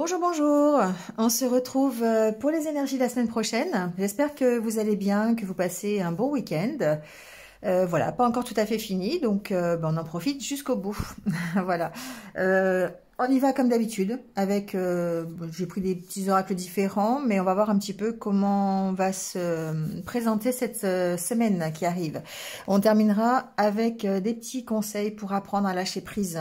Bonjour, bonjour. On se retrouve pour les énergies de la semaine prochaine. J'espère que vous allez bien, que vous passez un bon week-end. Voilà, pas encore tout à fait fini, donc on en profite jusqu'au bout. Voilà. On y va comme d'habitude, avec, j'ai pris des petits oracles différents, mais on va voir un petit peu comment on va se présenter cette semaine qui arrive. On terminera avec des petits conseils pour apprendre à lâcher prise.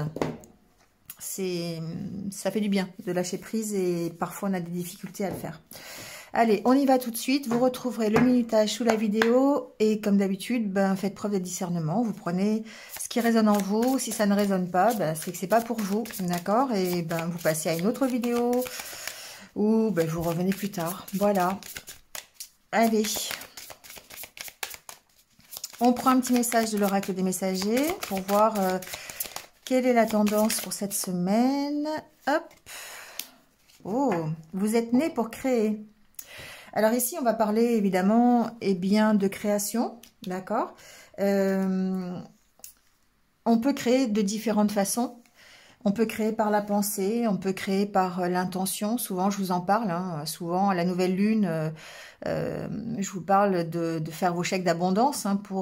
Ça fait du bien de lâcher prise et parfois on a des difficultés à le faire. Allez, on y va tout de suite. Vous retrouverez le minutage sous la vidéo et comme d'habitude, faites preuve de discernement. Vous prenez ce qui résonne en vous. Si ça ne résonne pas, c'est que c'est pas pour vous, d'accord? Et vous passez à une autre vidéo ou vous revenez plus tard. Voilà. Allez. On prend un petit message de l'oracle des messagers pour voir quelle est la tendance pour cette semaine. Hop. Oh, vous êtes né pour créer. Alors ici, on va parler évidemment de création, d'accord. On peut créer de différentes façons. On peut créer par la pensée, on peut créer par l'intention. Souvent, je vous en parle. Souvent, à la nouvelle lune, je vous parle de faire vos chèques d'abondance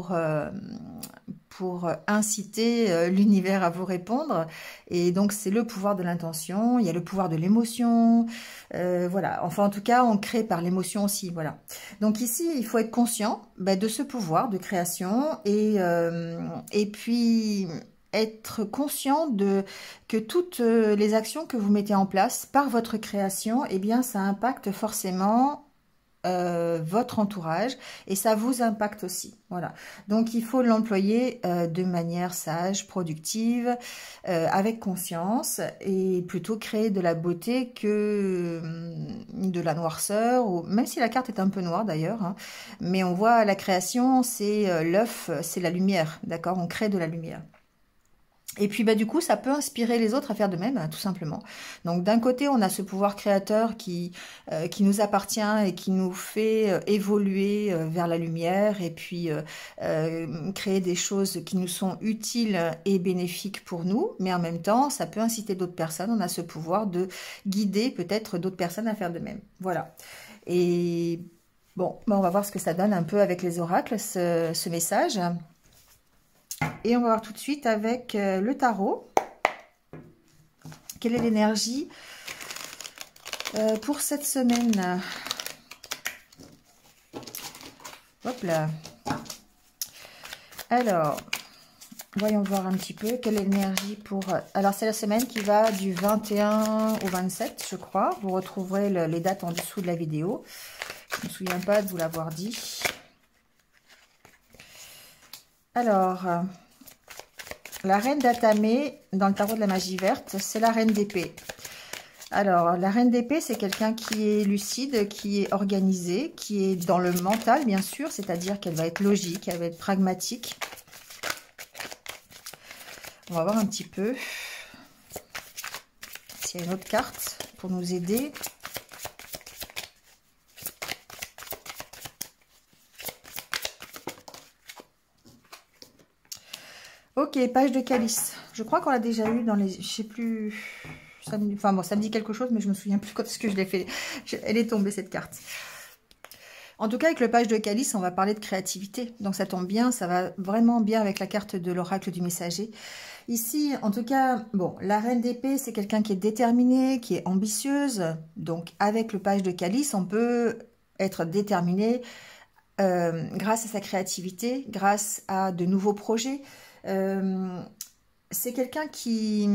pour inciter l'univers à vous répondre. Et donc, c'est le pouvoir de l'intention. Il y a le pouvoir de l'émotion. Voilà. Enfin, en tout cas, on crée par l'émotion aussi. Voilà. Donc ici, il faut être conscient de ce pouvoir de création et puis être conscient que toutes les actions que vous mettez en place par votre création, ça impacte forcément votre entourage et ça vous impacte aussi. Voilà. Donc, il faut l'employer de manière sage, productive, avec conscience et plutôt créer de la beauté que de la noirceur, ou même si la carte est un peu noire d'ailleurs. Mais on voit la création, c'est l'œuf, c'est la lumière, d'accord? On crée de la lumière. Et puis du coup, ça peut inspirer les autres à faire de même, tout simplement. Donc d'un côté, on a ce pouvoir créateur qui nous appartient et qui nous fait évoluer vers la lumière et puis créer des choses qui nous sont utiles et bénéfiques pour nous. Mais en même temps, ça peut inciter d'autres personnes. On a ce pouvoir de guider peut-être d'autres personnes à faire de même. Voilà. Et bon, on va voir ce que ça donne un peu avec les oracles, ce message. Et on va voir tout de suite avec le tarot. Quelle est l'énergie pour cette semaine? Hop là. Alors, voyons voir un petit peu quelle est l'énergie pour... Alors, c'est la semaine qui va du 21 au 27, je crois. Vous retrouverez les dates en dessous de la vidéo. Je ne me souviens pas de vous l'avoir dit. Alors... la reine d'Atamé, dans le tarot de la magie verte, c'est la reine d'épée. Alors, la reine d'épée, c'est quelqu'un qui est lucide, qui est organisé, qui est dans le mental, bien sûr, c'est-à-dire qu'elle va être logique, elle va être pragmatique. On va voir un petit peu s'il y a une autre carte pour nous aider. Ok, page de calice. Je crois qu'on l'a déjà eu dans les... Je sais plus... Ça me... Enfin bon, ça me dit quelque chose, mais je me souviens plus quand est-ce que je l'ai fait. Elle est tombée, cette carte. En tout cas, avec le page de calice, on va parler de créativité. Donc ça tombe bien, ça va vraiment bien avec la carte de l'oracle du messager. Ici, en tout cas, bon, la reine d'épée, c'est quelqu'un qui est déterminée, qui est ambitieuse. Donc avec le page de calice, on peut être déterminé grâce à sa créativité, grâce à de nouveaux projets. C'est quelqu'un qui...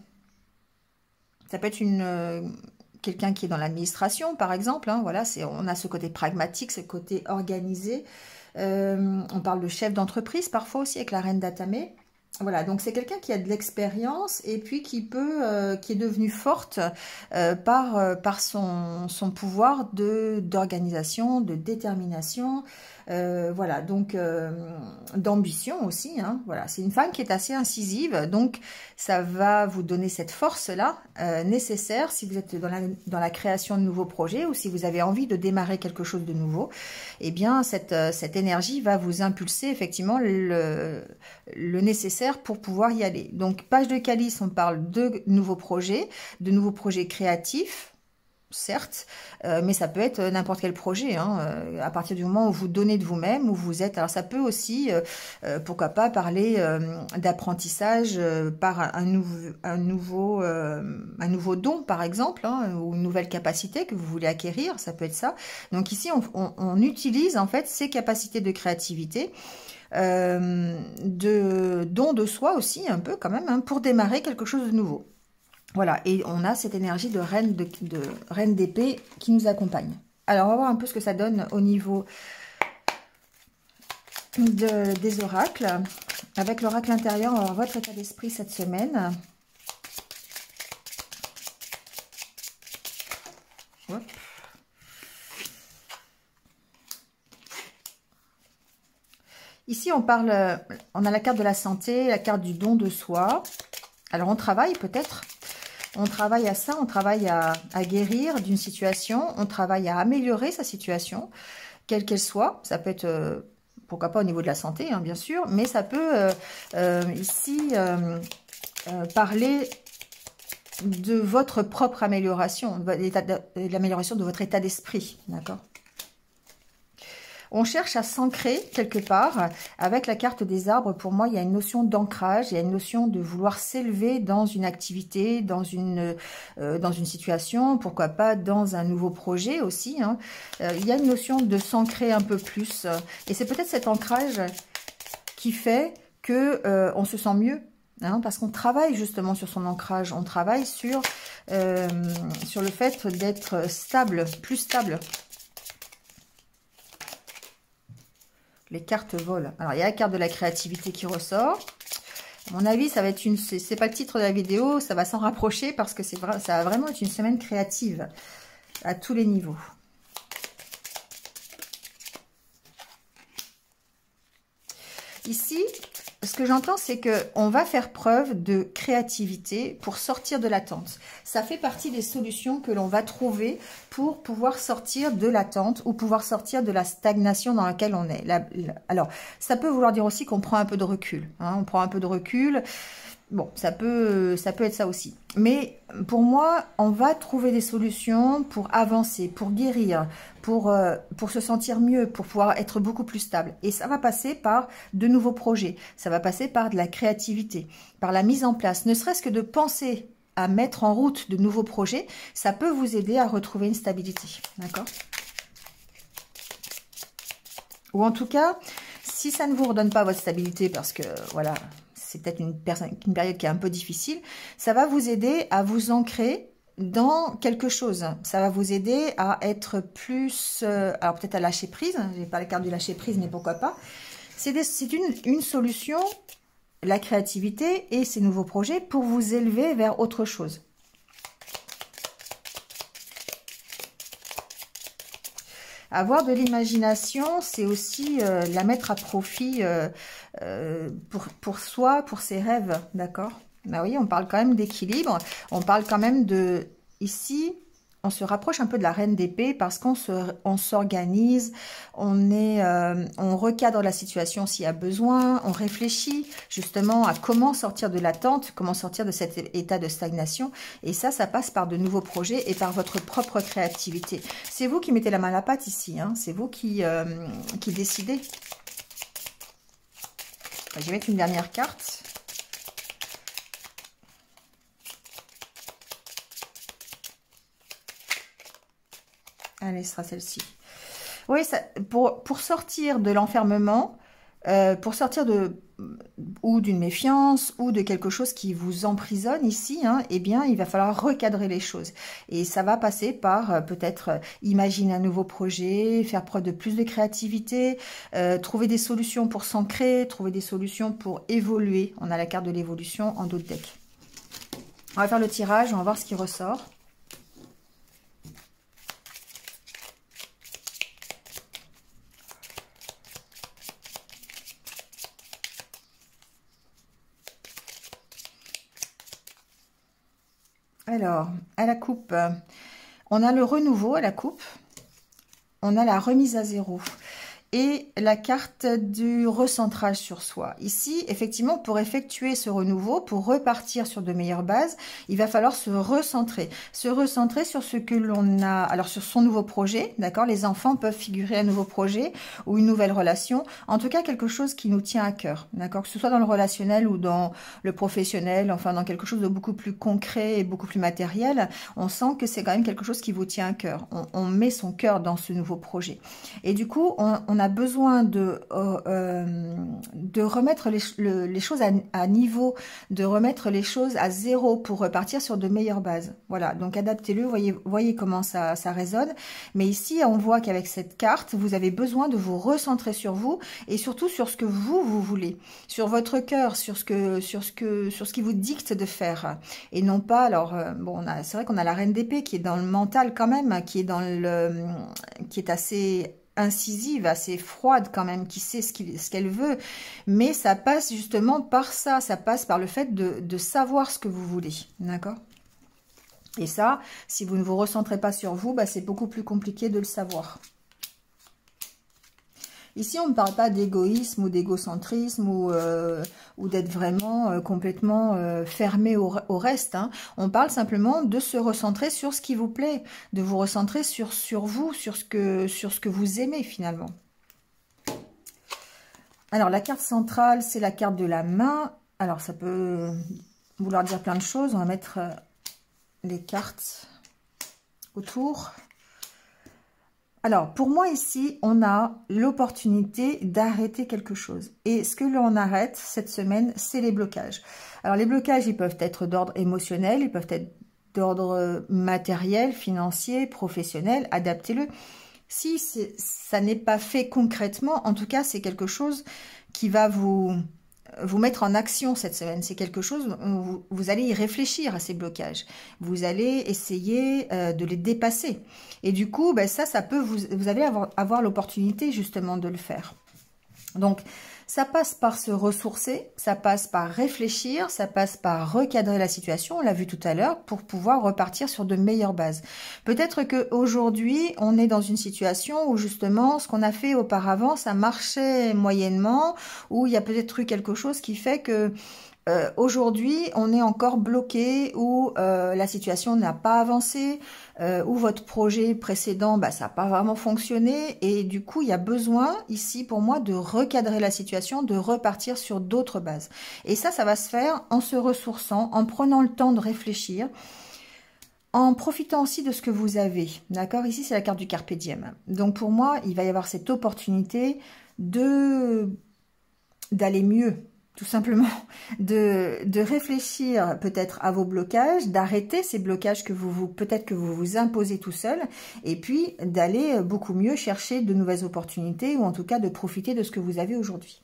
Ça peut être quelqu'un qui est dans l'administration, par exemple. Voilà, on a ce côté pragmatique, ce côté organisé. On parle de chef d'entreprise, parfois aussi, avec la reine d'Atamé. Voilà, donc c'est quelqu'un qui a de l'expérience et puis qui est devenue forte par son pouvoir d'organisation, de détermination, voilà, donc d'ambition aussi. Voilà, c'est une femme qui est assez incisive, donc ça va vous donner cette force-là nécessaire si vous êtes dans la création de nouveaux projets ou si vous avez envie de démarrer quelque chose de nouveau. Eh bien, cette énergie va vous impulser effectivement le nécessaire pour pouvoir y aller. Donc, page de calice, on parle de nouveaux projets créatifs, certes, mais ça peut être n'importe quel projet, hein, à partir du moment où vous donnez de vous-même, où vous êtes. Alors ça peut aussi, pourquoi pas, parler d'apprentissage par un nouveau don, par exemple, hein, ou une nouvelle capacité que vous voulez acquérir, ça peut être ça. Donc ici, on utilise en fait ces capacités de créativité, de don de soi aussi, un peu quand même, hein, pour démarrer quelque chose de nouveau. Voilà, et on a cette énergie de reine d'épée qui nous accompagne. Alors, on va voir un peu ce que ça donne au niveau des oracles. Avec l'oracle intérieur, on va voir votre état d'esprit cette semaine. Hop. Ici, on a la carte de la santé, la carte du don de soi. Alors, on travaille peut-être. On travaille à ça, on travaille à guérir d'une situation, on travaille à améliorer sa situation, quelle qu'elle soit. Ça peut être, pourquoi pas au niveau de la santé, hein, bien sûr, mais ça peut ici parler de votre propre amélioration, de l'amélioration de votre état d'esprit, d'accord ? On cherche à s'ancrer quelque part. Avec la carte des arbres, pour moi, il y a une notion d'ancrage, il y a une notion de vouloir s'élever dans une activité, dans une situation, pourquoi pas dans un nouveau projet aussi, hein. Il y a une notion de s'ancrer un peu plus. Et c'est peut-être cet ancrage qui fait que on se sent mieux, hein, parce qu'on travaille justement sur son ancrage. On travaille sur le fait d'être stable, plus stable. Les cartes volent. Alors, il y a la carte de la créativité qui ressort. À mon avis, ça va être c'est pas le titre de la vidéo, ça va s'en rapprocher parce que ça va vraiment être une semaine créative à tous les niveaux. Ici, ce que j'entends, c'est qu'on va faire preuve de créativité pour sortir de l'attente. Ça fait partie des solutions que l'on va trouver pour pouvoir sortir de l'attente ou pouvoir sortir de la stagnation dans laquelle on est. Alors, ça peut vouloir dire aussi qu'on prend un peu de recul, hein, on prend un peu de recul. Bon, ça peut être ça aussi. Mais pour moi, on va trouver des solutions pour avancer, pour guérir, pour se sentir mieux, pour pouvoir être beaucoup plus stable. Et ça va passer par de nouveaux projets. Ça va passer par de la créativité, par la mise en place, ne serait-ce que de penser à mettre en route de nouveaux projets. Ça peut vous aider à retrouver une stabilité. D'accord ? Ou en tout cas, si ça ne vous redonne pas votre stabilité, parce que voilà, c'est peut-être une période qui est un peu difficile, ça va vous aider à vous ancrer dans quelque chose. Ça va vous aider à être plus... alors peut-être à lâcher prise, je n'ai pas la carte du lâcher prise, mais pourquoi pas. C'est une solution, la créativité et ces nouveaux projets pour vous élever vers autre chose. Avoir de l'imagination, c'est aussi la mettre à profit pour soi, pour ses rêves, d'accord? Bah oui, on parle quand même d'équilibre, on parle quand même de... Ici, on se rapproche un peu de la reine d'épée parce qu'on s'organise, on recadre la situation s'il y a besoin, on réfléchit justement à comment sortir de l'attente, comment sortir de cet état de stagnation. Et ça passe par de nouveaux projets et par votre propre créativité. C'est vous qui mettez la main à la pâte ici, hein, c'est vous qui décidez. Je vais mettre une dernière carte. Allez, ce sera celle-ci. Oui, pour sortir de l'enfermement, pour sortir ou d'une méfiance ou de quelque chose qui vous emprisonne ici, hein, eh bien, il va falloir recadrer les choses. Et ça va passer par peut-être imaginer un nouveau projet, faire preuve de plus de créativité, trouver des solutions pour s'ancrer, trouver des solutions pour évoluer. On a la carte de l'évolution en dos de deck. On va faire le tirage, on va voir ce qui ressort. Alors, à la coupe, on a le renouveau à la coupe, on a la remise à zéro. et la carte du recentrage sur soi. Ici, effectivement, pour effectuer ce renouveau, pour repartir sur de meilleures bases, il va falloir se recentrer sur ce que l'on a, alors sur son nouveau projet, d'accord? Les enfants peuvent figurer un nouveau projet ou une nouvelle relation, en tout cas quelque chose qui nous tient à cœur, d'accord? Que ce soit dans le relationnel ou dans le professionnel, enfin dans quelque chose de beaucoup plus concret et beaucoup plus matériel, on sent que c'est quand même quelque chose qui vous tient à cœur. On met son cœur dans ce nouveau projet. Et du coup, on a besoin de remettre les choses à niveau, de remettre les choses à zéro pour repartir sur de meilleures bases. Voilà, donc adaptez-le, voyez comment ça résonne. Mais ici, on voit qu'avec cette carte, vous avez besoin de vous recentrer sur vous et surtout sur ce que vous voulez, sur votre cœur, sur ce qui vous dicte de faire. Et non pas, alors, bon, c'est vrai qu'on a la reine d'épée qui est dans le mental quand même, qui est assez incisive, assez froide quand même, qui sait ce qu'elle veut, mais ça passe justement par ça passe par le fait de savoir ce que vous voulez, d'accord? Et ça, si vous ne vous recentrez pas sur vous, bah, c'est beaucoup plus compliqué de le savoir. Ici, on ne parle pas d'égoïsme ou d'égocentrisme ou d'être vraiment complètement fermé au reste. Hein. On parle simplement de se recentrer sur ce qui vous plaît, de vous recentrer sur vous, sur ce que vous aimez finalement. Alors, la carte centrale, c'est la carte de la main. Alors, ça peut vouloir dire plein de choses. On va mettre les cartes autour. Alors, pour moi, ici, on a l'opportunité d'arrêter quelque chose. Et ce que l'on arrête cette semaine, c'est les blocages. Alors, les blocages, ils peuvent être d'ordre émotionnel, ils peuvent être d'ordre matériel, financier, professionnel. Adaptez-le. Si ça n'est pas fait concrètement, en tout cas, c'est quelque chose qui va vous mettre en action cette semaine. C'est quelque chose où vous allez y réfléchir à ces blocages. Vous allez essayer de les dépasser. Et du coup, ben ça peut vous allez avoir l'opportunité justement de le faire. Donc, ça passe par se ressourcer, ça passe par réfléchir, ça passe par recadrer la situation, on l'a vu tout à l'heure, pour pouvoir repartir sur de meilleures bases. Peut-être qu'aujourd'hui, on est dans une situation où justement, ce qu'on a fait auparavant, ça marchait moyennement, ou il y a peut-être eu quelque chose qui fait que aujourd'hui, on est encore bloqué, ou la situation n'a pas avancé, ou votre projet précédent, bah, ça n'a pas vraiment fonctionné. Et du coup, il y a besoin ici pour moi de recadrer la situation, de repartir sur d'autres bases. Et ça va se faire en se ressourçant, en prenant le temps de réfléchir, en profitant aussi de ce que vous avez. D'accord? Ici, c'est la carte du Carpe Diem. Donc pour moi, il va y avoir cette opportunité d'aller mieux. Tout simplement, de réfléchir peut-être à vos blocages, d'arrêter ces blocages que peut-être que vous vous imposez tout seul, et puis d'aller beaucoup mieux chercher de nouvelles opportunités, ou en tout cas de profiter de ce que vous avez aujourd'hui.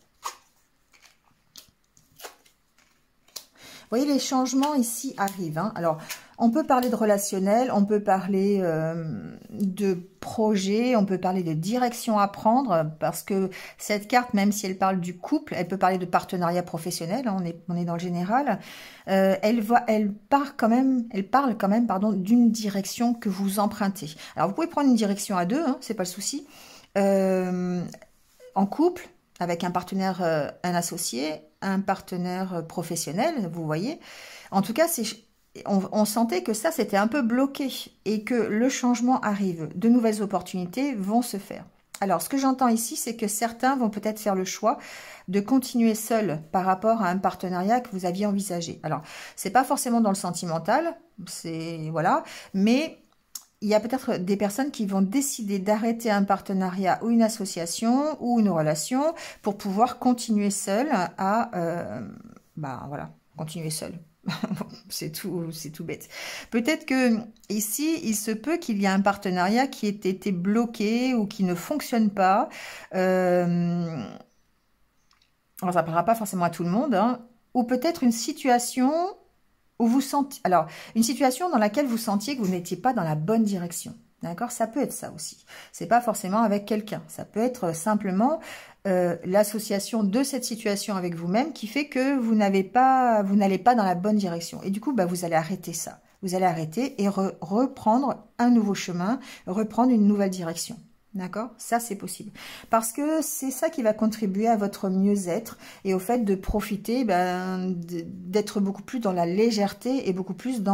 Vous voyez, les changements ici arrivent. Hein. Alors, on peut parler de relationnel, on peut parler de projet, on peut parler de direction à prendre, parce que cette carte, même si elle parle du couple, elle peut parler de partenariat professionnel, hein, on est dans le général, elle parle quand même, pardon, d'une direction que vous empruntez. Alors, vous pouvez prendre une direction à deux, hein, c'est pas le souci, en couple, avec un partenaire, un associé, un partenaire professionnel, vous voyez. En tout cas, on sentait que ça, c'était un peu bloqué et que le changement arrive. De nouvelles opportunités vont se faire. Alors, ce que j'entends ici, c'est que certains vont peut-être faire le choix de continuer seuls par rapport à un partenariat que vous aviez envisagé. Alors, c'est pas forcément dans le sentimental, voilà, mais il y a peut-être des personnes qui vont décider d'arrêter un partenariat ou une association ou une relation pour pouvoir continuer seul voilà, continuer seul. C'est tout bête. Peut-être que ici, il se peut qu'il y ait un partenariat qui ait été bloqué ou qui ne fonctionne pas. Alors, ça ne parlera pas forcément à tout le monde, hein, ou peut-être une situation où vous sentez, alors, une situation dans laquelle vous sentiez que vous n'étiez pas dans la bonne direction. D'accord? Ça peut être ça aussi. C'est pas forcément avec quelqu'un. Ça peut être simplement l'association de cette situation avec vous-même qui fait que vous n'allez pas dans la bonne direction. Et du coup, bah, vous allez arrêter ça. Vous allez arrêter et reprendre un nouveau chemin, reprendre une nouvelle direction. D'accord? Ça, c'est possible. Parce que c'est ça qui va contribuer à votre mieux-être et au fait de profiter, d'être beaucoup plus dans la légèreté et beaucoup plus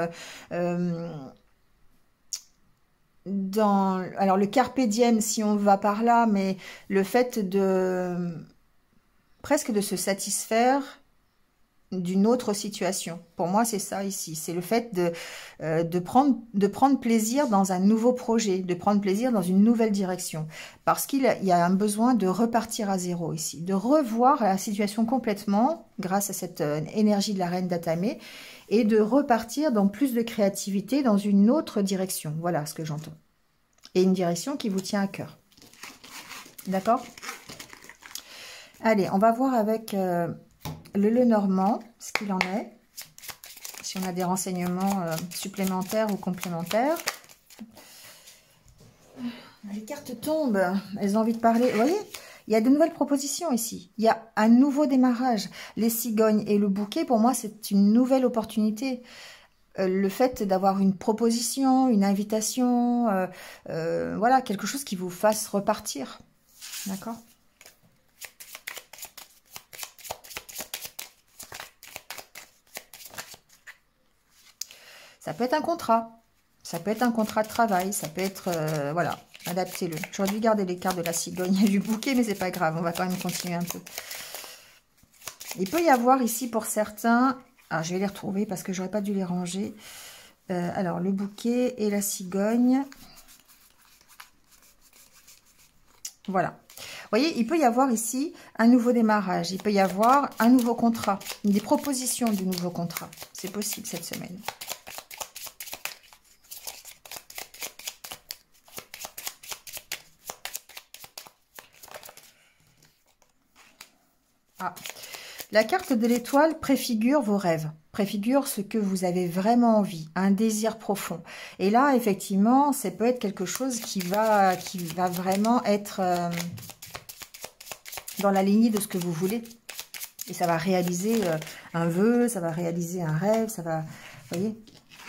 alors le carpe diem si on va par là, mais le fait de presque de se satisfaire d'une autre situation. Pour moi, c'est ça ici. C'est le fait de prendre plaisir dans un nouveau projet, de prendre plaisir dans une nouvelle direction. Parce qu'il y a un besoin de repartir à zéro ici, de revoir la situation complètement grâce à cette énergie de la reine d'Atame et de repartir dans plus de créativité dans une autre direction. Voilà ce que j'entends. Et une direction qui vous tient à cœur. D'accord? Allez, on va voir avec... le Lenormand, ce qu'il en est, si on a des renseignements supplémentaires ou complémentaires. Les cartes tombent, elles ont envie de parler. Vous voyez, il y a de nouvelles propositions ici. Il y a un nouveau démarrage. Les cigognes et le bouquet, pour moi, c'est une nouvelle opportunité. Le fait d'avoir une proposition, une invitation, voilà, quelque chose qui vous fasse repartir. D'accord ? Ça peut être un contrat, ça peut être un contrat de travail, ça peut être, voilà, adaptez-le. J'aurais dû garder les cartes de la cigogne et du bouquet, mais c'est pas grave, on va quand même continuer un peu. Il peut y avoir ici pour certains, alors je vais les retrouver parce que j'aurais pas dû les ranger. Alors, le bouquet et la cigogne. Voilà. Vous voyez, il peut y avoir ici un nouveau démarrage, il peut y avoir un nouveau contrat, des propositions de nouveaux contrats. C'est possible cette semaine. Ah, la carte de l'étoile préfigure vos rêves, préfigure ce que vous avez vraiment envie, un désir profond. Et là, effectivement, ça peut être quelque chose qui va vraiment être dans la lignée de ce que vous voulez. Et ça va réaliser un vœu, ça va réaliser un rêve, ça va... Vous voyez ?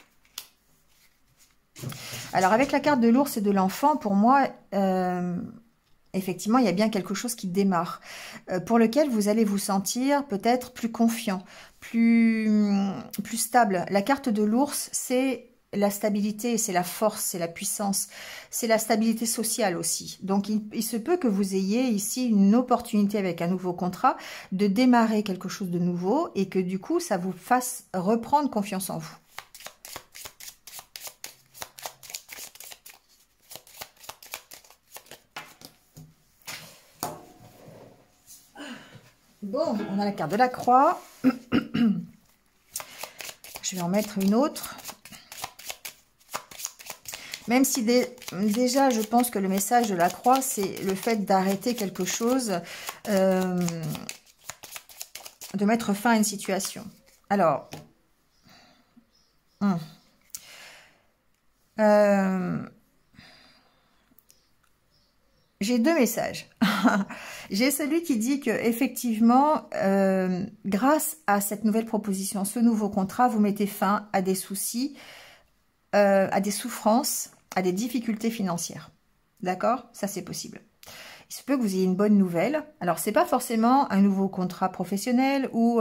Alors, avec la carte de l'ours et de l'enfant, pour moi... effectivement, il y a bien quelque chose qui démarre, pour lequel vous allez vous sentir peut-être plus confiant, plus stable. La carte de l'ours, c'est la stabilité, c'est la force, c'est la puissance, c'est la stabilité sociale aussi. Donc, il se peut que vous ayez ici une opportunité avec un nouveau contrat de démarrer quelque chose de nouveau et que du coup, ça vous fasse reprendre confiance en vous. Bon, on a la carte de la croix. Je vais en mettre une autre. Même si déjà, je pense que le message de la croix, c'est le fait d'arrêter quelque chose, de mettre fin à une situation. Alors, j'ai deux messages. J'ai celui qui dit que effectivement, grâce à cette nouvelle proposition, ce nouveau contrat, vous mettez fin à des soucis, à des souffrances, à des difficultés financières. D'accord? Ça, c'est possible. Il se peut que vous ayez une bonne nouvelle. Alors, c'est pas forcément un nouveau contrat professionnel ou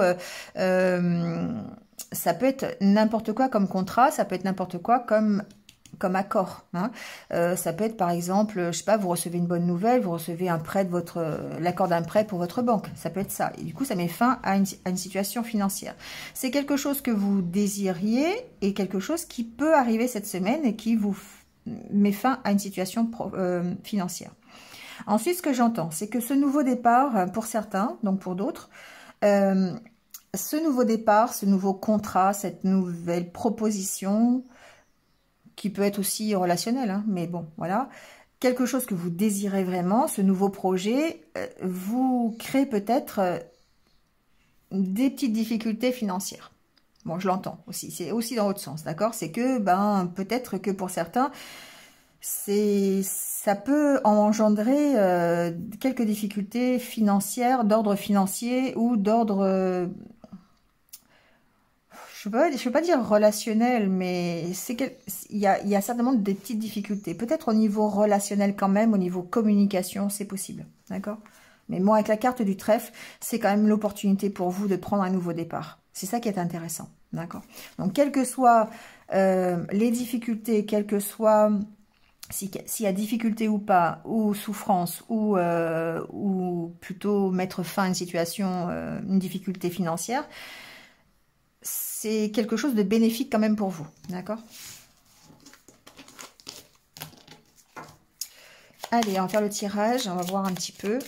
ça peut être n'importe quoi comme contrat, ça peut être n'importe quoi comme accord. Hein. Ça peut être par exemple, je sais pas, vous recevez une bonne nouvelle, vous recevez un prêt de l'accord d'un prêt pour votre banque. Ça peut être ça. Et du coup, ça met fin à une situation financière. C'est quelque chose que vous désiriez et quelque chose qui peut arriver cette semaine et qui vous met fin à une situation financière. Ensuite, ce que j'entends, c'est que ce nouveau départ, pour certains, donc pour d'autres, ce nouveau départ, ce nouveau contrat, cette nouvelle proposition, qui peut être aussi relationnel, hein, mais bon, voilà. Quelque chose que vous désirez vraiment, ce nouveau projet, vous crée peut-être des petites difficultés financières. Bon, je l'entends aussi, c'est aussi dans l'autre sens, d'accord? C'est que, peut-être que pour certains, ça peut engendrer quelques difficultés financières, d'ordre financier ou d'ordre... je peux pas dire relationnel, mais il y a certainement des petites difficultés. Peut-être au niveau relationnel quand même, au niveau communication, c'est possible. D'accord? Mais moi, avec la carte du trèfle, c'est quand même l'opportunité pour vous de prendre un nouveau départ. C'est ça qui est intéressant. D'accord? Donc, quelles que soient les difficultés, quelles que soient... S'il y a difficulté ou pas, ou souffrance, ou plutôt mettre fin à une situation, une difficulté financière, c'est quelque chose de bénéfique quand même pour vous. D'accord? Allez, on va faire le tirage, on va voir un petit peu.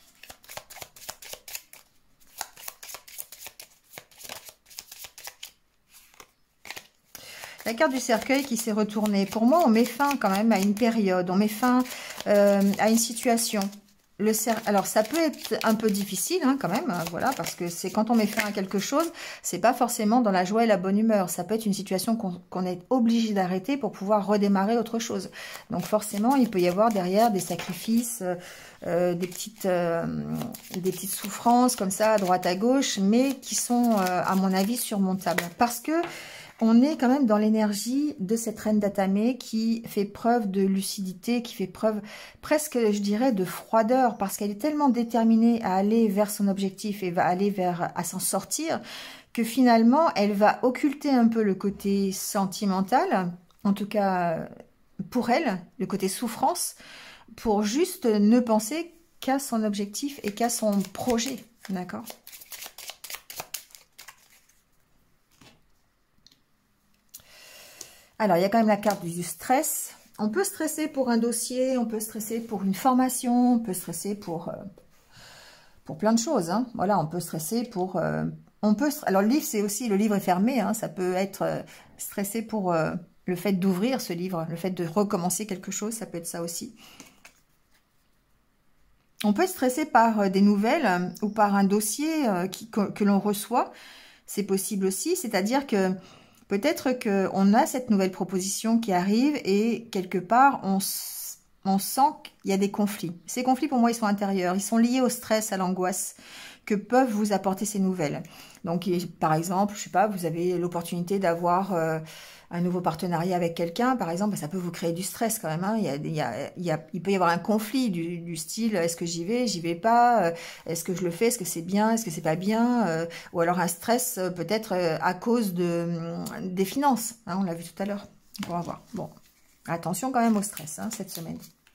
La carte du cercueil qui s'est retournée. Pour moi, on met fin quand même à une période. On met fin à une situation. Alors, ça peut être un peu difficile hein, quand même. Voilà, parce que c'est quand on met fin à quelque chose, c'est pas forcément dans la joie et la bonne humeur. Ça peut être une situation qu'on est obligé d'arrêter pour pouvoir redémarrer autre chose. Donc forcément, il peut y avoir derrière des sacrifices, des petites souffrances comme ça à droite à gauche, mais qui sont, à mon avis, surmontables. Parce que on est quand même dans l'énergie de cette reine d'Atamé qui fait preuve de lucidité, qui fait preuve presque, je dirais, de froideur, parce qu'elle est tellement déterminée à aller vers son objectif et va aller à s'en sortir, que finalement, elle va occulter un peu le côté sentimental, en tout cas pour elle, le côté souffrance, pour juste ne penser qu'à son objectif et qu'à son projet, d'accord ? Alors, il y a quand même la carte du stress. On peut stresser pour un dossier, on peut stresser pour une formation, on peut stresser pour plein de choses. Hein. Voilà, on peut stresser pour... alors, le livre, c'est aussi... Le livre est fermé, hein, ça peut être stressé pour le fait d'ouvrir ce livre, le fait de recommencer quelque chose, ça peut être ça aussi. On peut être stressé par des nouvelles ou par un dossier que l'on reçoit. C'est possible aussi, c'est-à-dire que... Peut-être qu'on a cette nouvelle proposition qui arrive et quelque part, on sent qu'il y a des conflits. Ces conflits, pour moi, ils sont intérieurs. Ils sont liés au stress, à l'angoisse que peuvent vous apporter ces nouvelles. Donc, par exemple, je sais pas, vous avez l'opportunité d'avoir un nouveau partenariat avec quelqu'un, par exemple, ça peut vous créer du stress quand même. Hein. Il peut y avoir un conflit du style, est-ce que j'y vais pas, est-ce que je le fais, est-ce que c'est bien, est-ce que c'est pas bien, ou alors un stress peut-être à cause des finances, hein, on l'a vu tout à l'heure. On va voir. Bon, attention quand même au stress hein, cette semaine.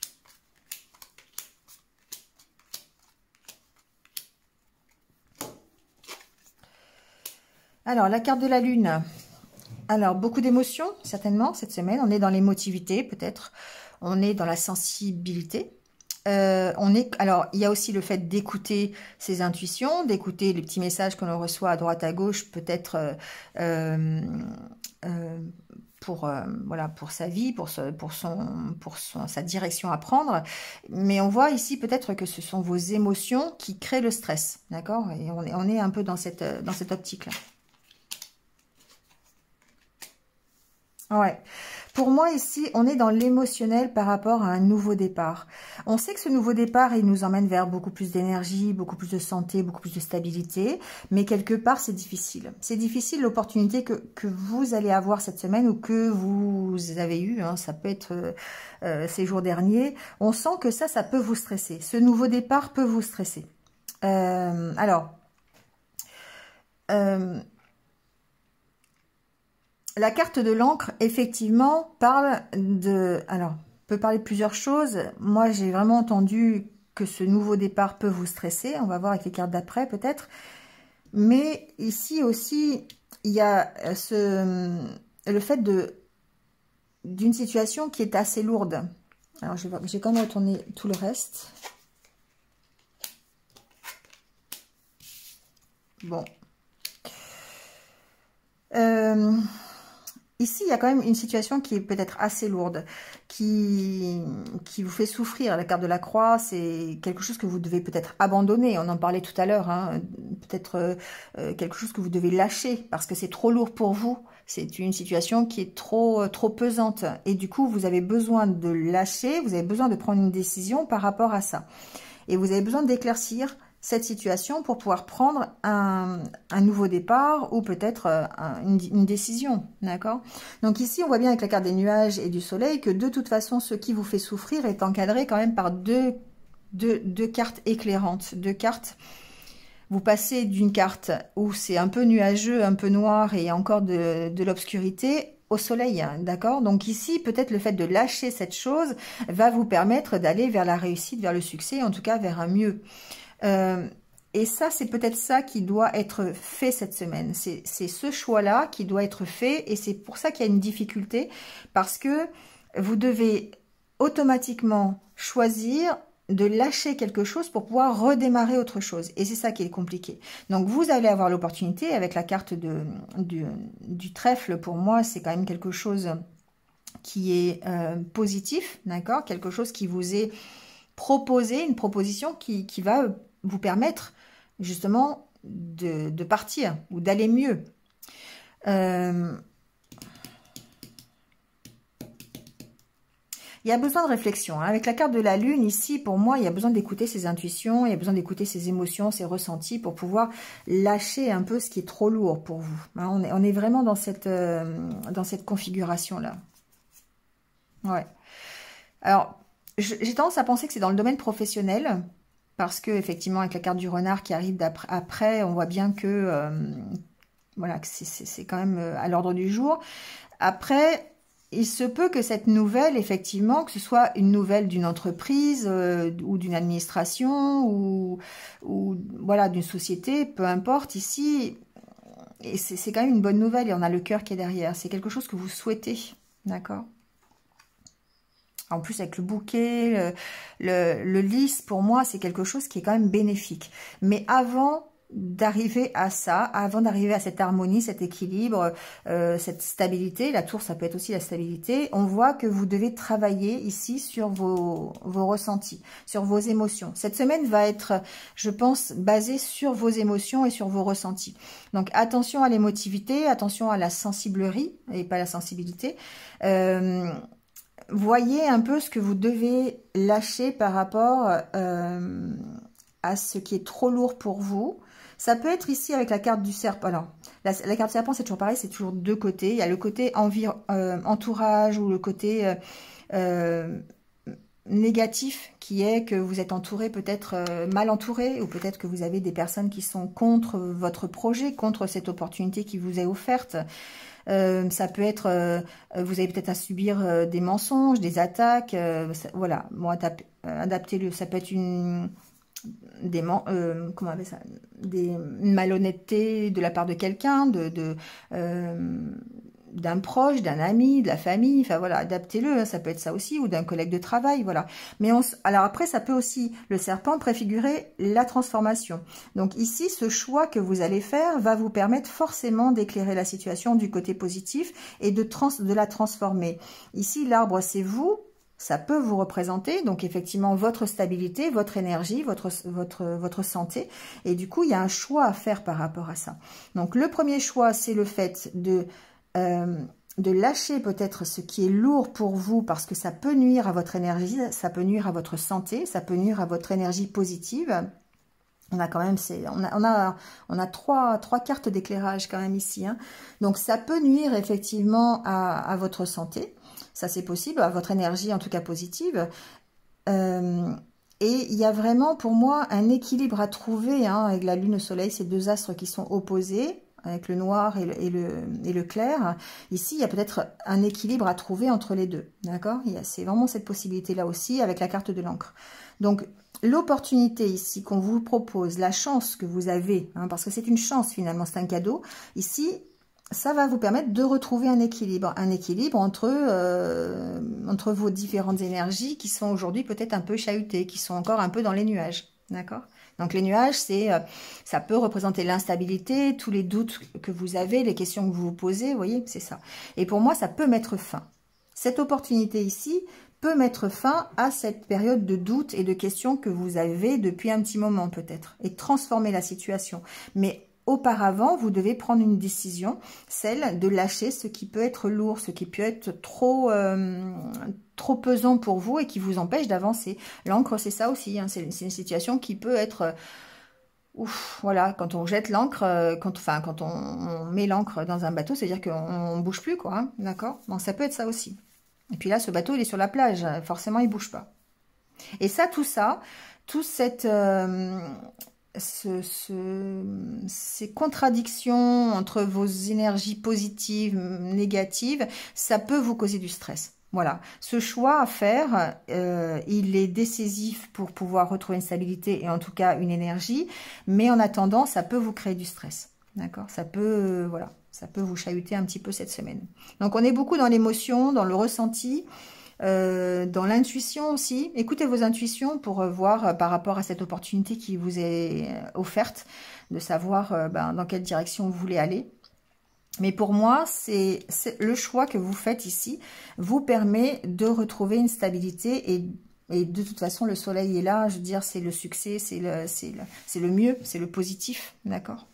Alors, la carte de la lune. Alors, beaucoup d'émotions, certainement, cette semaine. On est dans l'émotivité, peut-être. On est dans la sensibilité. Alors, il y a aussi le fait d'écouter ses intuitions, d'écouter les petits messages que l'on reçoit à droite, à gauche, peut-être voilà, pour sa vie, pour sa direction à prendre. Mais on voit ici peut-être que ce sont vos émotions qui créent le stress, d'accord? Et on est un peu dans cette optique-là. Ouais. Pour moi, ici, on est dans l'émotionnel par rapport à un nouveau départ. On sait que ce nouveau départ, il nous emmène vers beaucoup plus d'énergie, beaucoup plus de santé, beaucoup plus de stabilité. Mais quelque part, c'est difficile. C'est difficile l'opportunité que vous allez avoir cette semaine ou que vous avez eu. Hein, ça peut être ces jours derniers. On sent que ça peut vous stresser. Ce nouveau départ peut vous stresser. La carte de l'encre, effectivement, peut parler de plusieurs choses. Moi, j'ai vraiment entendu que ce nouveau départ peut vous stresser. On va voir avec les cartes d'après, peut-être. Mais ici aussi, il y a le fait d'une situation qui est assez lourde. Alors, j'ai quand même retourné tout le reste. Bon. Ici, il y a quand même une situation qui est peut-être assez lourde, qui vous fait souffrir. La carte de la croix, c'est quelque chose que vous devez peut-être abandonner. On en parlait tout à l'heure. Hein. Peut-être quelque chose que vous devez lâcher parce que c'est trop lourd pour vous. C'est une situation qui est trop pesante. Et du coup, vous avez besoin de lâcher, vous avez besoin de prendre une décision par rapport à ça. Et vous avez besoin d'éclaircir cette situation pour pouvoir prendre un nouveau départ ou peut-être une décision, d'accord? Donc ici, on voit bien avec la carte des nuages et du soleil que de toute façon, ce qui vous fait souffrir est encadré quand même par deux cartes éclairantes, deux cartes. Vous passez d'une carte où c'est un peu nuageux, un peu noir et encore de l'obscurité au soleil, d'accord? Donc ici, peut-être le fait de lâcher cette chose va vous permettre d'aller vers la réussite, vers le succès, en tout cas vers un mieux. Et ça, c'est peut-être ça qui doit être fait cette semaine. C'est ce choix-là qui doit être fait et c'est pour ça qu'il y a une difficulté parce que vous devez automatiquement choisir de lâcher quelque chose pour pouvoir redémarrer autre chose. Et c'est ça qui est compliqué. Donc, vous allez avoir l'opportunité avec la carte du trèfle. Pour moi, c'est quand même quelque chose qui est positif, d'accord? Quelque chose qui vous est proposé, une proposition qui va vous permettre justement de partir ou d'aller mieux. Il y a besoin de réflexion. Avec la carte de la lune, ici, pour moi, il y a besoin d'écouter ses intuitions, il y a besoin d'écouter ses émotions, ses ressentis pour pouvoir lâcher un peu ce qui est trop lourd pour vous. On est vraiment dans cette configuration-là. Ouais. Alors, j'ai tendance à penser que c'est dans le domaine professionnel, parce que effectivement, avec la carte du renard qui arrive après, on voit bien que, voilà, que c'est quand même à l'ordre du jour. Après, il se peut que cette nouvelle, effectivement, que ce soit une nouvelle d'une entreprise ou d'une administration ou voilà, d'une société, peu importe, ici, et c'est quand même une bonne nouvelle et on a le cœur qui est derrière. C'est quelque chose que vous souhaitez, d'accord? En plus, avec le bouquet, le lys, pour moi, c'est quelque chose qui est quand même bénéfique. Mais avant d'arriver à ça, avant d'arriver à cette harmonie, cet équilibre, cette stabilité, la tour, ça peut être aussi la stabilité, on voit que vous devez travailler ici sur vos ressentis, sur vos émotions. Cette semaine va être, je pense, basée sur vos émotions et sur vos ressentis. Donc, attention à l'émotivité, attention à la sensiblerie et pas la sensibilité. Voyez un peu ce que vous devez lâcher par rapport à ce qui est trop lourd pour vous. Ça peut être ici avec la carte du serpent. Alors, la carte serpent, c'est toujours pareil, c'est toujours deux côtés. Il y a le côté entourage ou le côté négatif qui est que vous êtes entouré, peut-être mal entouré, ou peut-être que vous avez des personnes qui sont contre votre projet, contre cette opportunité qui vous est offerte. Ça peut être, vous avez peut-être à subir des mensonges, des attaques, voilà. Bon, adaptez-le. Ça peut être une malhonnêteté de la part de quelqu'un, d'un proche, d'un ami, de la famille, enfin voilà, adaptez-le, hein, ça peut être ça aussi, ou d'un collègue de travail, voilà. Mais alors après, ça peut aussi, le serpent, préfigurer la transformation. Donc ici, ce choix que vous allez faire va vous permettre forcément d'éclairer la situation du côté positif et de la transformer. Ici, l'arbre, c'est vous. Ça peut vous représenter, donc effectivement, votre stabilité, votre énergie, votre santé. Et du coup, il y a un choix à faire par rapport à ça. Donc, le premier choix, c'est le fait de lâcher peut-être ce qui est lourd pour vous parce que ça peut nuire à votre énergie, ça peut nuire à votre santé, ça peut nuire à votre énergie positive. On a quand même, on a trois cartes d'éclairage quand même ici, hein. Donc, ça peut nuire effectivement à votre santé. Ça, c'est possible, à votre énergie, en tout cas positive. Et il y a vraiment, pour moi, un équilibre à trouver, hein, avec la lune et le soleil, ces deux astres qui sont opposés, avec le noir et le clair. Ici, il y a peut-être un équilibre à trouver entre les deux, d'accord? C'est vraiment cette possibilité-là aussi, avec la carte de l'encre. Donc, l'opportunité ici qu'on vous propose, la chance que vous avez, hein, parce que c'est une chance finalement, c'est un cadeau, ici, ça va vous permettre de retrouver un équilibre entre vos différentes énergies qui sont aujourd'hui peut-être un peu chahutées, qui sont encore un peu dans les nuages, d'accord? Donc les nuages, ça peut représenter l'instabilité, tous les doutes que vous avez, les questions que vous vous posez, vous voyez, c'est ça. Et pour moi, ça peut mettre fin. Cette opportunité ici peut mettre fin à cette période de doute et de questions que vous avez depuis un petit moment peut-être, et transformer la situation. Mais auparavant, vous devez prendre une décision, celle de lâcher ce qui peut être lourd, ce qui peut être trop pesant pour vous et qui vous empêche d'avancer. L'encre, c'est ça aussi, hein, c'est une situation qui peut être ouf, voilà, quand on jette l'ancre, quand on met l'ancre dans un bateau, c'est-à-dire qu'on ne bouge plus, quoi, hein, d'accord? Donc ça peut être ça aussi. Et puis là, ce bateau, il est sur la plage, forcément, il bouge pas. Et ça, toute cette, ces contradictions entre vos énergies positives, négatives, ça peut vous causer du stress. Voilà, ce choix à faire, il est décisif pour pouvoir retrouver une stabilité et en tout cas une énergie, mais en attendant, ça peut vous créer du stress. D'accord? Ça peut, voilà, ça peut vous chahuter un petit peu cette semaine. Donc on est beaucoup dans l'émotion, dans le ressenti, dans l'intuition aussi. Écoutez vos intuitions pour voir par rapport à cette opportunité qui vous est offerte, de savoir dans quelle direction vous voulez aller. Mais pour moi, c'est le choix que vous faites ici vous permet de retrouver une stabilité et de toute façon, le soleil est là. Je veux dire, c'est le succès, c'est le mieux, c'est le positif, d'accord?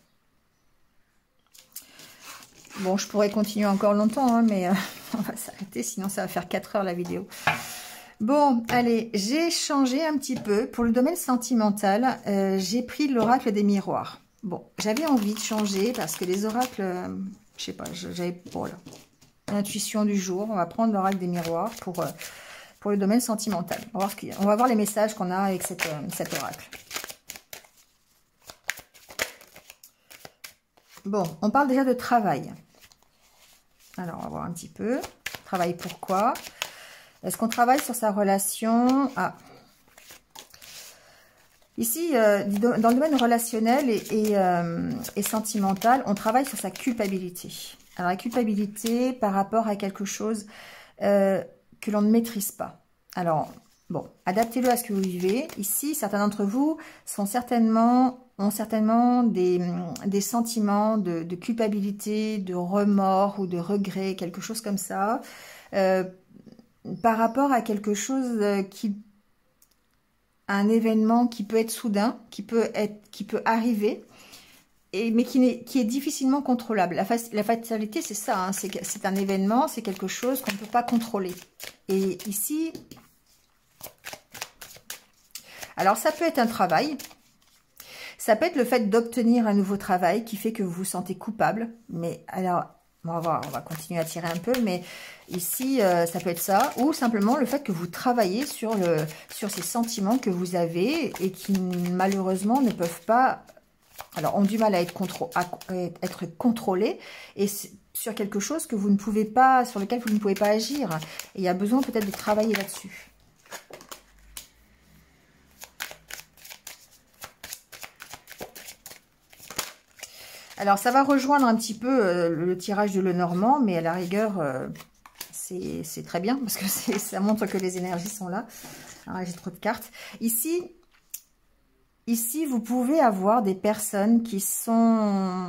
Bon, je pourrais continuer encore longtemps, hein, mais on va s'arrêter, sinon ça va faire 4 heures la vidéo. Bon, allez, j'ai changé un petit peu. Pour le domaine sentimental, j'ai pris l'oracle des miroirs. Bon, j'avais envie de changer parce que les oracles, je sais pas, j'avais, voilà, l'intuition du jour. On va prendre l'oracle des miroirs pour le domaine sentimental. On va voir les messages qu'on a avec cet oracle. Bon, on parle déjà de travail. Alors, on va voir un petit peu. Travail pourquoi? Est-ce qu'on travaille sur sa relation? Ah. Ici, dans le domaine relationnel et sentimental, on travaille sur sa culpabilité. Alors, la culpabilité par rapport à quelque chose que l'on ne maîtrise pas. Alors, bon, adaptez-le à ce que vous vivez. Ici, certains d'entre vous ont certainement des sentiments de culpabilité, de remords ou de regret, quelque chose comme ça, par rapport à quelque chose un événement qui peut être soudain, qui peut arriver, mais qui est difficilement contrôlable. La fatalité, c'est ça, hein, c'est un événement, c'est quelque chose qu'on ne peut pas contrôler. Et ici, alors ça peut être un travail, ça peut être le fait d'obtenir un nouveau travail qui fait que vous vous sentez coupable. Mais alors, on va voir, on va continuer à tirer un peu, mais ici, ça peut être ça. Ou simplement le fait que vous travaillez sur ces sentiments que vous avez et qui malheureusement ne peuvent pas, alors ont du mal à être contrôlés. Et sur quelque chose que vous ne pouvez pas, sur lequel vous ne pouvez pas agir. Et il y a besoin peut-être de travailler là-dessus. Alors, ça va rejoindre un petit peu le tirage de Lenormand, mais à la rigueur, c'est très bien, parce que ça montre que les énergies sont là. Alors, j'ai trop de cartes. Ici, vous pouvez avoir des personnes qui sont...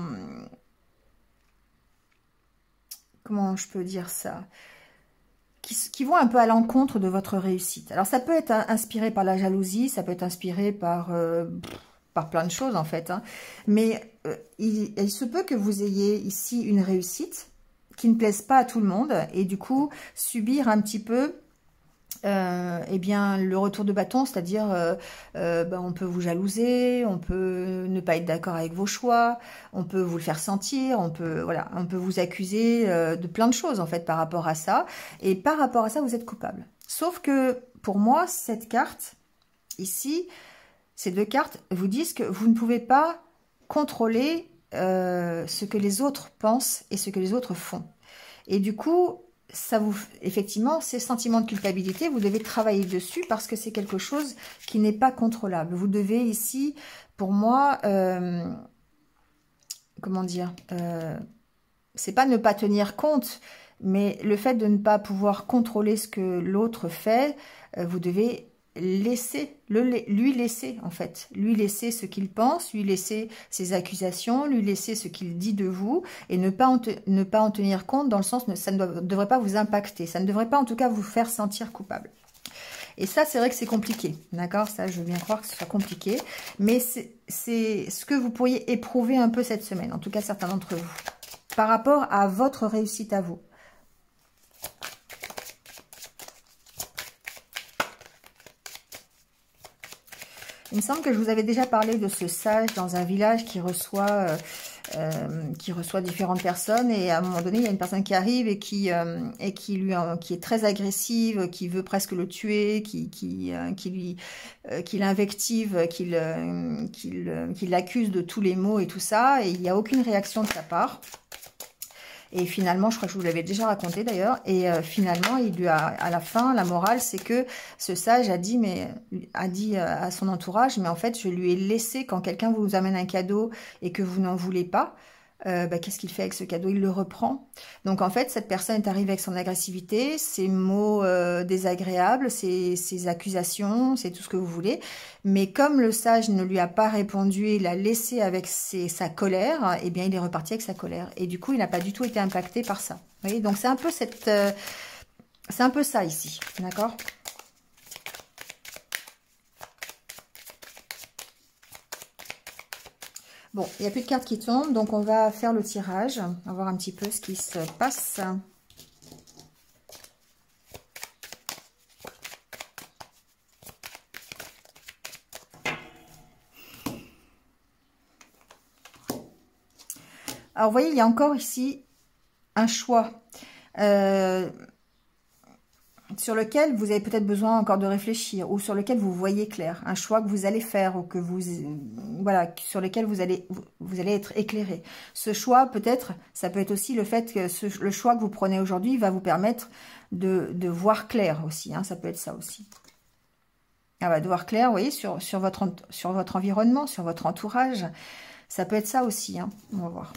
Comment je peux dire ça? Qui vont un peu à l'encontre de votre réussite. Alors, ça peut être inspiré par la jalousie, ça peut être inspiré par plein de choses en fait, hein. Mais il se peut que vous ayez ici une réussite qui ne plaise pas à tout le monde et du coup subir un petit peu eh bien, le retour de bâton, c'est-à-dire on peut vous jalouser, on peut ne pas être d'accord avec vos choix, on peut vous le faire sentir, on peut vous accuser de plein de choses en fait par rapport à ça, et par rapport à ça vous êtes coupable. Sauf que pour moi cette carte ici, ces deux cartes vous disent que vous ne pouvez pas contrôler ce que les autres pensent et ce que les autres font. Et du coup, effectivement, ces sentiments de culpabilité, vous devez travailler dessus parce que c'est quelque chose qui n'est pas contrôlable. Vous devez ici, pour moi, comment dire, c'est pas ne pas tenir compte, mais le fait de ne pas pouvoir contrôler ce que l'autre fait, vous devez lui laisser en fait, lui laisser ce qu'il pense, lui laisser ses accusations, lui laisser ce qu'il dit de vous et ne pas en tenir compte dans le sens ça ne devrait pas vous impacter, ça ne devrait pas en tout cas vous faire sentir coupable. Et ça, c'est vrai que c'est compliqué, d'accord? Ça, je veux bien croire que ce soit compliqué, mais c'est ce que vous pourriez éprouver un peu cette semaine, en tout cas certains d'entre vous, par rapport à votre réussite à vous. Il me semble que je vous avais déjà parlé de ce sage dans un village qui reçoit différentes personnes, et à un moment donné, il y a une personne qui arrive et qui est très agressive, qui veut presque le tuer, qui l'invective, qui l'accuse de tous les maux et tout ça, et il n'y a aucune réaction de sa part. Et finalement, je crois que je vous l'avais déjà raconté d'ailleurs, et finalement, à la fin, la morale, c'est que ce sage a dit à son entourage, mais en fait, je lui ai laissé, quand quelqu'un vous amène un cadeau et que vous n'en voulez pas, qu'est-ce qu'il fait avec ce cadeau? Il le reprend. Donc en fait, cette personne est arrivée avec son agressivité, ses mots désagréables, ses accusations, c'est tout ce que vous voulez. Mais comme le sage ne lui a pas répondu et l'a laissé avec sa colère, eh bien il est reparti avec sa colère. Et du coup, il n'a pas du tout été impacté par ça. Vous voyez, donc c'est un peu c'est un peu ça ici, d'accord? Bon, il n'y a plus de cartes qui tombent, donc on va faire le tirage. On va voir un petit peu ce qui se passe. Alors, vous voyez, il y a encore ici un choix sur lequel vous avez peut-être besoin encore de réfléchir, ou sur lequel vous voyez clair, un choix que vous allez faire, ou que voilà, sur lequel vous allez être éclairé. Ce choix, peut-être, ça peut être aussi le fait que le choix que vous prenez aujourd'hui va vous permettre de voir clair aussi, hein, ça peut être ça aussi. Ah bah, de voir clair, vous voyez, sur votre environnement, sur votre entourage, ça peut être ça aussi, hein, on va voir.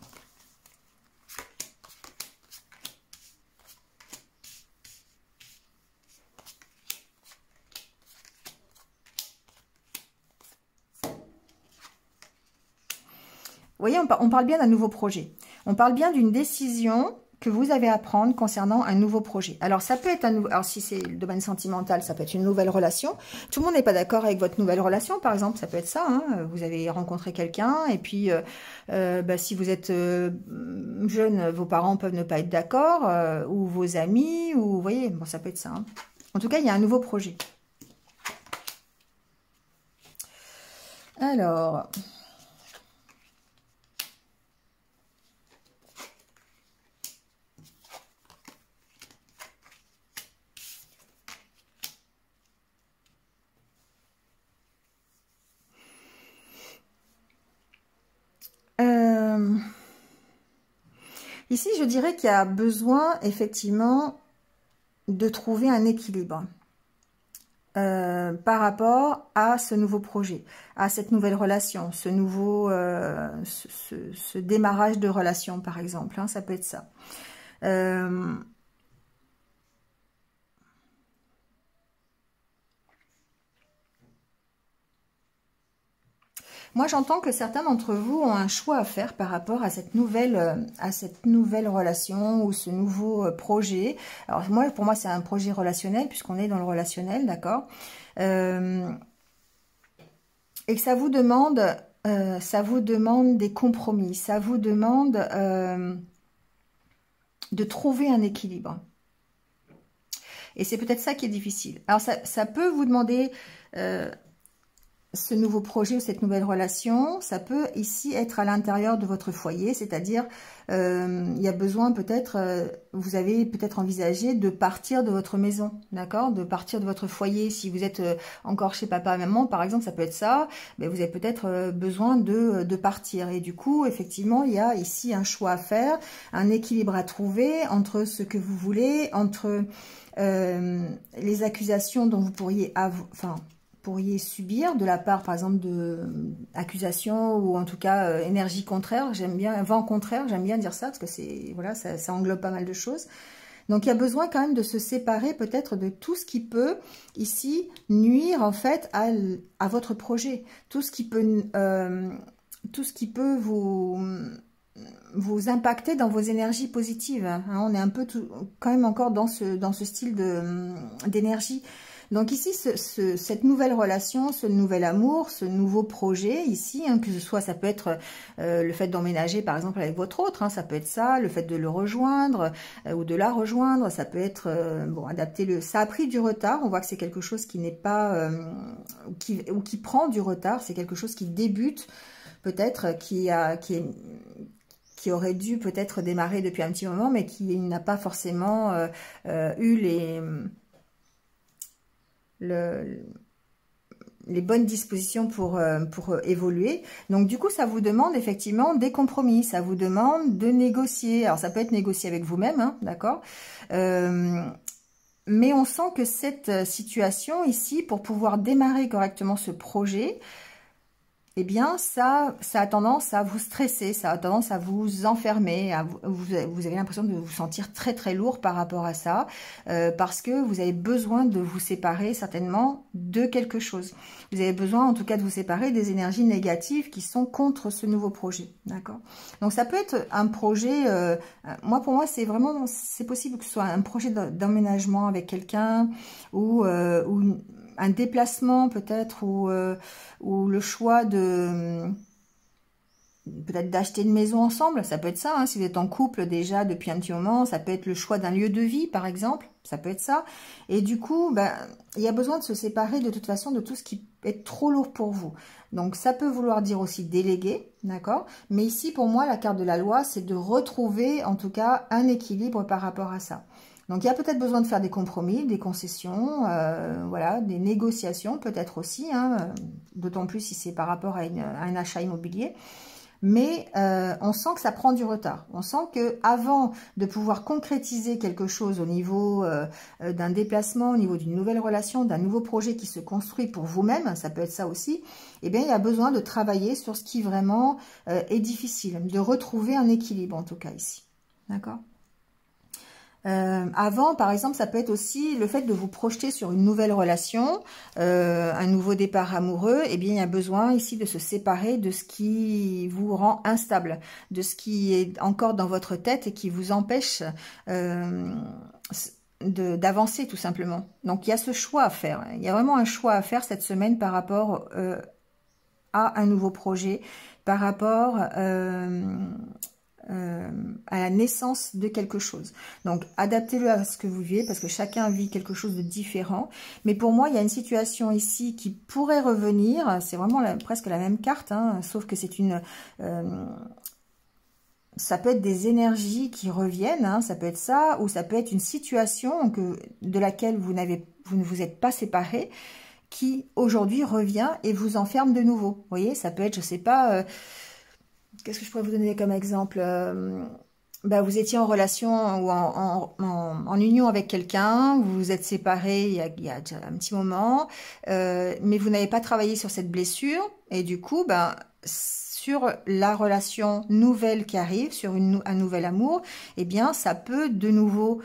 Vous voyez, on parle bien d'un nouveau projet. On parle bien d'une décision que vous avez à prendre concernant un nouveau projet. Alors, ça peut être un nouveau... Alors, si c'est le domaine sentimental, ça peut être une nouvelle relation. Tout le monde n'est pas d'accord avec votre nouvelle relation, par exemple. Ça peut être ça, hein. Vous avez rencontré quelqu'un et puis, si vous êtes jeune, vos parents peuvent ne pas être d'accord, ou vos amis, ou... Vous voyez, bon, ça peut être ça, hein. En tout cas, il y a un nouveau projet. Alors... Ici, je dirais qu'il y a besoin, effectivement, de trouver un équilibre par rapport à ce nouveau projet, à cette nouvelle relation, ce démarrage de relation, par exemple, hein, ça peut être ça. Moi, j'entends que certains d'entre vous ont un choix à faire par rapport à cette nouvelle relation ou ce nouveau projet. Alors, pour moi, c'est un projet relationnel, puisqu'on est dans le relationnel, d'accord, et que ça vous demande des compromis, ça vous demande de trouver un équilibre. Et c'est peut-être ça qui est difficile. Alors, ça peut vous demander... ce nouveau projet ou cette nouvelle relation, ça peut ici être à l'intérieur de votre foyer, c'est-à-dire il y a besoin peut-être, vous avez peut-être envisagé de partir de votre maison, d'accord, de partir de votre foyer. Si vous êtes encore chez papa et maman, par exemple, ça peut être ça, mais vous avez peut-être besoin de partir. Et du coup, effectivement, il y a ici un choix à faire, un équilibre à trouver entre ce que vous voulez, entre les accusations dont vous pourriez subir de la part, par exemple, d'accusations ou en tout cas énergie contraire. J'aime bien, vent contraire, j'aime bien dire ça parce que c'est voilà, ça englobe pas mal de choses. Donc, il y a besoin quand même de se séparer peut-être de tout ce qui peut, ici, nuire en fait à votre projet. Tout ce qui peut vous impacter dans vos énergies positives. Hein, on est un peu quand même encore dans ce style d'énergie. Donc ici, cette nouvelle relation, ce nouvel amour, ce nouveau projet ici, hein, que ce soit, ça peut être le fait d'emménager par exemple avec votre autre, hein, ça peut être ça, le fait de le rejoindre ou de la rejoindre, ça peut être, bon, ça a pris du retard, on voit que c'est quelque chose qui n'est pas, ou qui prend du retard, c'est quelque chose qui débute, peut-être, qui aurait dû peut-être démarrer depuis un petit moment, mais qui n'a pas forcément eu les bonnes dispositions pour évoluer. Donc du coup, ça vous demande effectivement des compromis, ça vous demande de négocier. Alors ça peut être négocié avec vous-même, hein, d'accord, mais on sent que cette situation ici, pour pouvoir démarrer correctement ce projet, eh bien, ça a tendance à vous stresser, ça a tendance à vous enfermer, vous avez l'impression de vous sentir très très lourd par rapport à ça, parce que vous avez besoin de vous séparer certainement de quelque chose. Vous avez besoin en tout cas de vous séparer des énergies négatives qui sont contre ce nouveau projet, d'accord? Donc ça peut être un projet, pour moi c'est possible que ce soit un projet d'emménagement avec quelqu'un, ou un déplacement peut-être, ou le choix de peut-être d'acheter une maison ensemble, ça peut être ça, hein, si vous êtes en couple déjà depuis un petit moment, ça peut être le choix d'un lieu de vie par exemple, ça peut être ça, et du coup, il y a besoin de se séparer de toute façon de tout ce qui est trop lourd pour vous. Donc ça peut vouloir dire aussi déléguer, d'accord, mais ici pour moi la carte de la loi, c'est de retrouver en tout cas un équilibre par rapport à ça. Donc, il y a peut-être besoin de faire des compromis, des concessions, voilà, des négociations peut-être aussi, hein, d'autant plus si c'est par rapport à un achat immobilier. Mais on sent que ça prend du retard. On sent que avant de pouvoir concrétiser quelque chose au niveau d'un déplacement, au niveau d'une nouvelle relation, d'un nouveau projet qui se construit pour vous-même, ça peut être ça aussi, eh bien, il y a besoin de travailler sur ce qui vraiment est difficile, de retrouver un équilibre en tout cas ici. D'accord ? Avant, par exemple, ça peut être aussi le fait de vous projeter sur une nouvelle relation, un nouveau départ amoureux. Eh bien, il y a besoin ici de se séparer de ce qui vous rend instable, de ce qui est encore dans votre tête et qui vous empêche d'avancer tout simplement. Donc, il y a ce choix à faire. Il y a vraiment un choix à faire cette semaine par rapport à un nouveau projet, par rapport à la naissance de quelque chose. Donc, adaptez-le à ce que vous vivez, parce que chacun vit quelque chose de différent. Mais pour moi, il y a une situation ici qui pourrait revenir. C'est vraiment presque la même carte, hein, sauf que c'est une... ça peut être des énergies qui reviennent, hein, ça peut être ça, ou ça peut être une situation de laquelle vous ne vous êtes pas séparés, qui aujourd'hui revient et vous enferme de nouveau. Vous voyez, ça peut être, je sais pas... qu'est-ce que je pourrais vous donner comme exemple? Vous étiez en relation ou en union avec quelqu'un, vous vous êtes séparés il y a déjà un petit moment, mais vous n'avez pas travaillé sur cette blessure, et du coup, sur la relation nouvelle qui arrive, sur un nouvel amour, eh bien, ça peut de nouveau...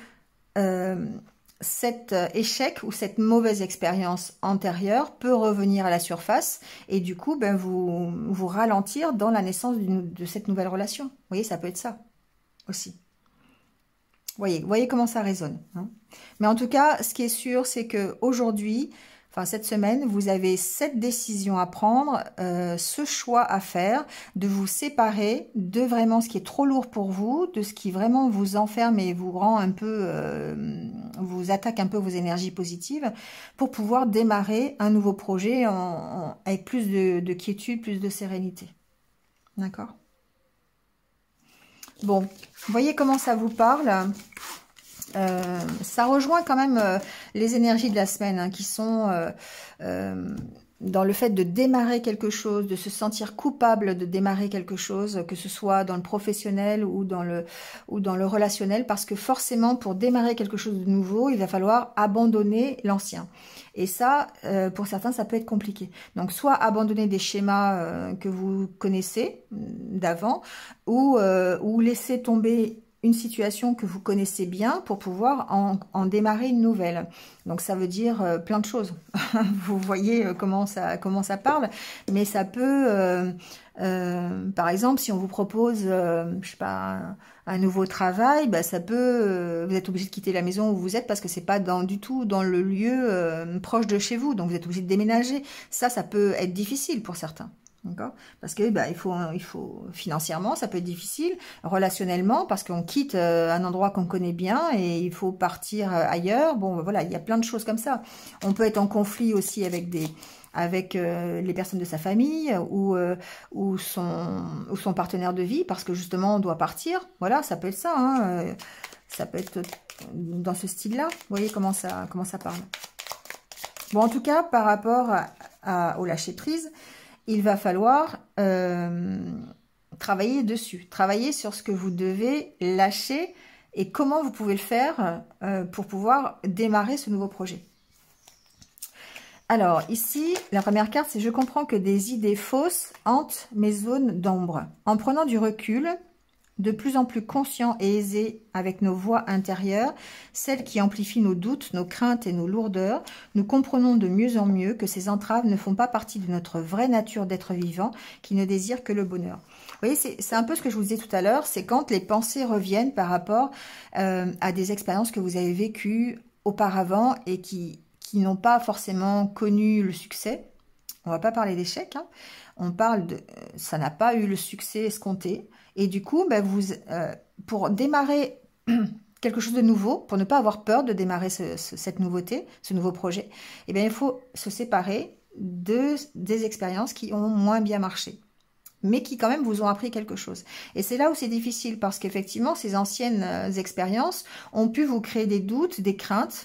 cet échec ou cette mauvaise expérience antérieure peut revenir à la surface et du coup, vous ralentir dans la naissance de cette nouvelle relation. Vous voyez, ça peut être ça aussi. Voyez comment ça résonne, hein. Mais en tout cas, ce qui est sûr, c'est que aujourd'hui, enfin cette semaine, vous avez cette décision à prendre, ce choix à faire, de vous séparer de vraiment ce qui est trop lourd pour vous, de ce qui vraiment vous enferme et vous rend un peu, vous attaque un peu vos énergies positives, pour pouvoir démarrer un nouveau projet avec plus de quiétude, plus de sérénité. D'accord ? Bon, voyez comment ça vous parle. Ça rejoint quand même les énergies de la semaine, hein, qui sont dans le fait de démarrer quelque chose, de se sentir coupable de démarrer quelque chose, que ce soit dans le professionnel ou dans le relationnel, parce que forcément, pour démarrer quelque chose de nouveau, il va falloir abandonner l'ancien. Et ça, pour certains, ça peut être compliqué. Donc, soit abandonner des schémas que vous connaissez d'avant, ou laisser tomber une situation que vous connaissez bien pour pouvoir en démarrer une nouvelle. Donc ça veut dire plein de choses. Vous voyez comment ça parle, mais ça peut, par exemple, si on vous propose, je sais pas, un nouveau travail, bah ça peut, vous êtes obligé de quitter la maison où vous êtes parce que c'est pas du tout dans le lieu proche de chez vous, donc vous êtes obligé de déménager. Ça peut être difficile pour certains. D'accord? Parce que bah, il faut financièrement, ça peut être difficile, relationnellement, parce qu'on quitte un endroit qu'on connaît bien et il faut partir ailleurs. Bon, voilà, il y a plein de choses comme ça. On peut être en conflit aussi avec les personnes de sa famille ou son partenaire de vie, parce que justement on doit partir. Voilà, ça peut être ça. Hein, ça peut être dans ce style-là. Vous voyez comment ça parle. Bon, en tout cas, par rapport au lâcher-prise, il va falloir travailler dessus, travailler sur ce que vous devez lâcher et comment vous pouvez le faire pour pouvoir démarrer ce nouveau projet. Alors, ici, la première carte, c'est « Je comprends que des idées fausses hantent mes zones d'ombre. En prenant du recul, de plus en plus conscient et aisé avec nos voix intérieures, celles qui amplifient nos doutes, nos craintes et nos lourdeurs, nous comprenons de mieux en mieux que ces entraves ne font pas partie de notre vraie nature d'être vivant, qui ne désire que le bonheur. » Vous voyez, c'est un peu ce que je vous disais tout à l'heure, c'est quand les pensées reviennent par rapport à des expériences que vous avez vécues auparavant et qui n'ont pas forcément connu le succès. On va pas parler d'échec, hein. On parle de ça n'a pas eu le succès escompté. Et du coup, ben pour démarrer quelque chose de nouveau, pour ne pas avoir peur de démarrer cette nouveauté, ce nouveau projet, eh bien, il faut se séparer des expériences qui ont moins bien marché, mais qui quand même vous ont appris quelque chose. Et c'est là où c'est difficile, parce qu'effectivement, ces anciennes expériences ont pu vous créer des doutes, des craintes,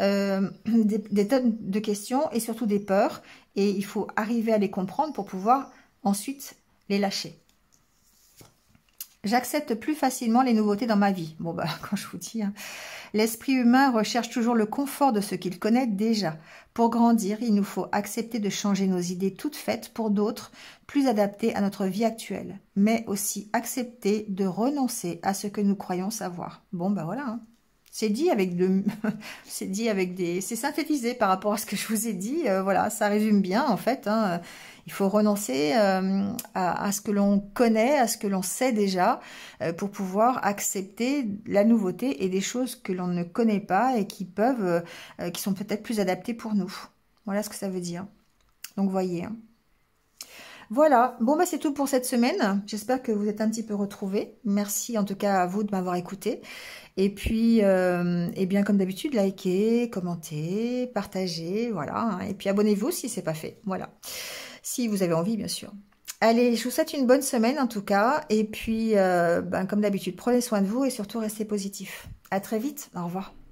des tonnes de questions et surtout des peurs. Et il faut arriver à les comprendre pour pouvoir ensuite les lâcher. J'accepte plus facilement les nouveautés dans ma vie. Bon, bah, quand je vous dis, hein, l'esprit humain recherche toujours le confort de ce qu'il connaît déjà. Pour grandir, il nous faut accepter de changer nos idées toutes faites pour d'autres, plus adaptées à notre vie actuelle. Mais aussi accepter de renoncer à ce que nous croyons savoir. Bon, bah voilà, hein. C'est dit avec c'est synthétisé par rapport à ce que je vous ai dit. Voilà, ça résume bien en fait. Hein. Il faut renoncer à ce que l'on connaît, à ce que l'on sait déjà, pour pouvoir accepter la nouveauté et des choses que l'on ne connaît pas et qui sont peut-être plus adaptées pour nous. Voilà ce que ça veut dire. Donc voyez. Hein. Voilà, bon bah c'est tout pour cette semaine. J'espère que vous êtes un petit peu retrouvés. Merci en tout cas à vous de m'avoir écouté. Et puis, eh bien comme d'habitude, likez, commentez, partagez, voilà. Hein. Et puis abonnez-vous si c'est pas fait, voilà. Si vous avez envie, bien sûr. Allez, je vous souhaite une bonne semaine en tout cas. Et puis, comme d'habitude, prenez soin de vous et surtout restez positifs. À très vite, au revoir.